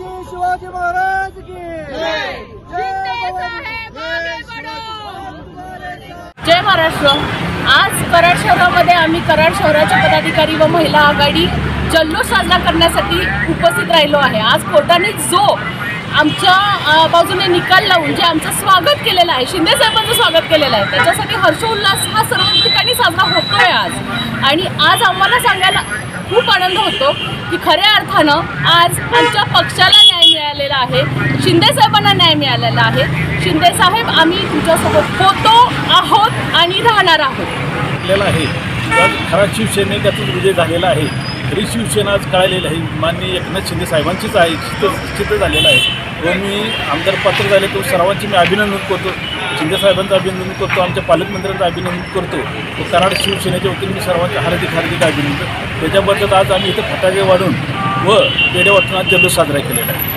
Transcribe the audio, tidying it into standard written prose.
छत्रपती शिवाजी महाराज की जय महाराष्ट्र। आज कराड शहरामध्ये आम्ही कराड शहराच्या पदाधिकारी व महिला आघाडी जल्लोष साजरा करण्यासाठी उपस्थित राहिलो आहे। आज कोर्टाने जो आमच्या बाजूने निकाल लावून जे आमचं स्वागत केलेलं आहे, शिंदे साहेबांचं स्वागत केलेलं आहे, त्याच्यासाठी हर्षोल्लास हा सर्व ठिकाणी साजरा होतोय आज। आणि आज आम्हाला सांगायला खूप आनंद होतो की खऱ्या अर्थानं आज आमच्या पक्षाला न्याय मिळालेला आहे, शिंदे साहेबांना न्याय मिळालेला आहे। शिंदे साहेब, आम्ही तुमच्यासोबत होतो, आहोत आणि राहणार आहोत। आहे खरा शिवसेनेचाच विजय झालेला आहे। खरी शिवसेना आज कळालेली आहे, माननीय एकनाथ शिंदे साहेबांचीच आहे, सिद्ध झालेलं आहे। व मी आमदार पात्र झाले तो सर्वांचे मी अभिनंदन करतो, शिंदे साहेबांचं अभिनंदन करतो, आमच्या पालकमंत्र्यांचं अभिनंदन करतो व कराड शिवसेनेच्या वतीने मी सर्वांचं हार्दिक अभिनंदन। त्याच्याबद्दल आज आम्ही इथं फटाके वाढून व पेढे वाटून आज जल्लोष साजरा केलेला आहे।